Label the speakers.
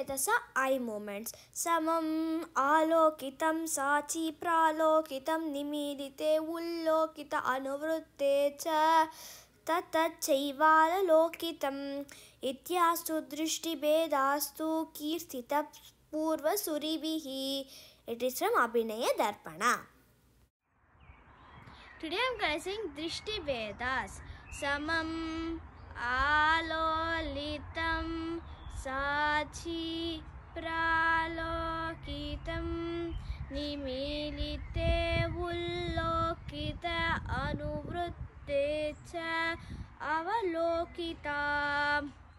Speaker 1: एतस I मोमेण्ट्स् समम् आलोकितं साची प्रालोकितं निमीलिते उल्लोकित अनुवृत्ते च ततश्चैवालोकितम् इत्यास्तु दृष्टिभेदास्तु कीर्तितः पूर्वसुरिभिः. It is from Abhinaya Darpana. Today I am going to sing Drishti Vedas. Samam Alolitam Sachi Pralokitam Nimilite Ullokita Anuvrutte Cha Avalokita.